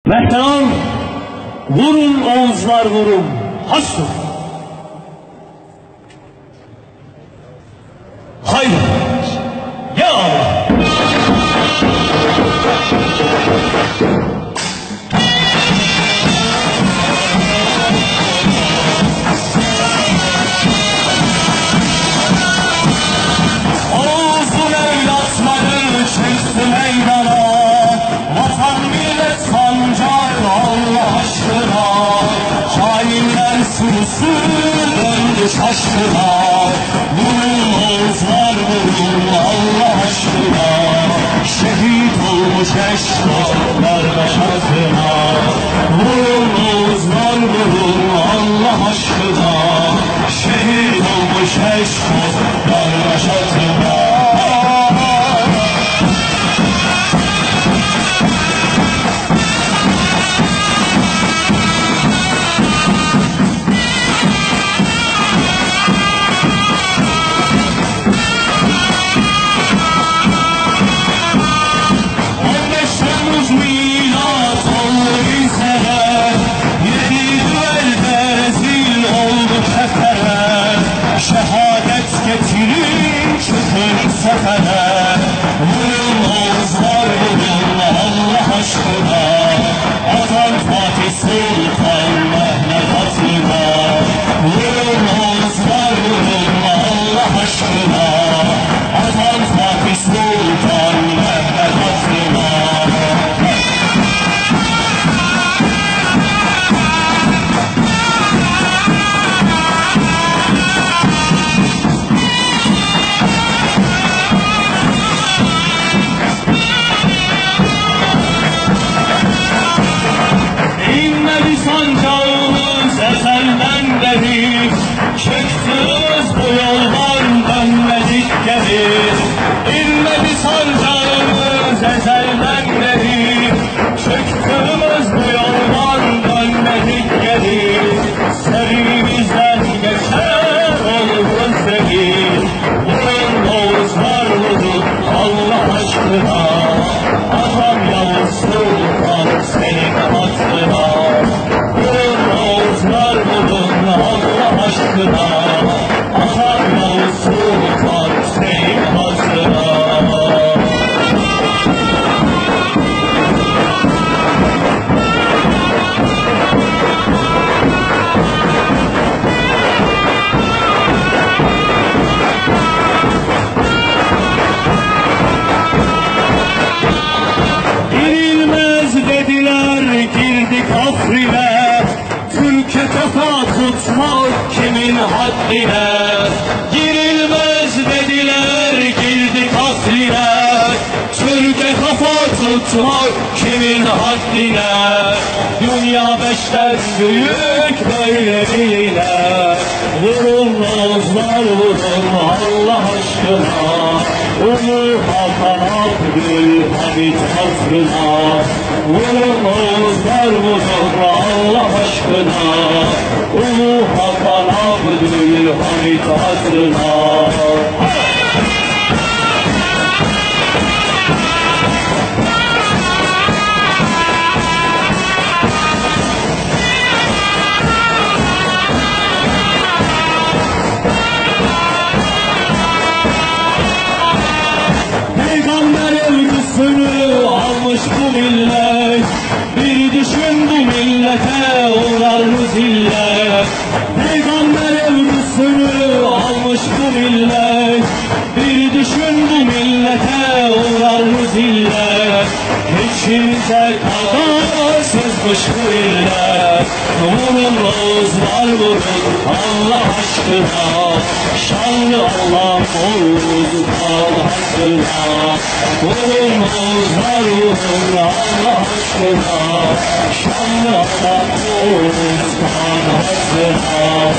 Mehteran, vurun Oğuzlar vurun, hastur. Haydi, ya abi. Oğuz'un evlatları çıktı meydana, vatan millet sancar Allah aşkına. Hainler sürüsü döndü şaşkına, vurun Oğuzlar vurun Allah aşkına. Şehit olmuş eşkıyalar başına, vurun Oğuzlar vurun Allah aşkına. Şehit olmuş eşkıyalar başına. Şehadet getirin çıkın sefere, vurun Oğuzlar vurun Allah aşkına. Atan Fatih Sultan Mehmet hatırına, vurun Oğuzlar vurun Allah aşkına. Atan Fatih Sultan Mehmet hatırına. Çıktınız bu yoldan dönmedik geri, İnmedi sancağımız ezelden beri. Çıktınız bu yoldan dönmedik geri, serimizden geçer oldu zehir. Vurun Oğuzlar vurun Allah aşkına, Atam Yavuz Sultan senin hatırına. Vurun Oğuzlar vurun Allah aşkına, Atam Yavuz Sultan senin hatırına. Girilmez dediler girdik Afrin'e, Türk'e kafa tutmak kimin haddine. Girilmez dediler girdik Afrin'e, Türk'e kafa tutmak kimin haddine. Dünya beşten büyük böyle bile, vurun Oğuzlar vurun Allah aşkına. Umur Hakan Abdülhamid hatırına, vurun Oğuzlar vurun Allah aşkına. Umur Hakan Abdülhamid hatırına. Almış bu millet, bir düşün bu millete uğrar mı zillet. Peygamber evlüsünü almış bu millet, bir düşün bu millete uğrar mı zillet. Hiç kimse kadarsızmış bu illet, vurun Oğuzlar vurun Allah aşkına. Şanlı Allah Oğuzlar hakkına, vurun Oğuzlar vurun Allah aşkına. Şanlı Allah Oğuzlar hakkına.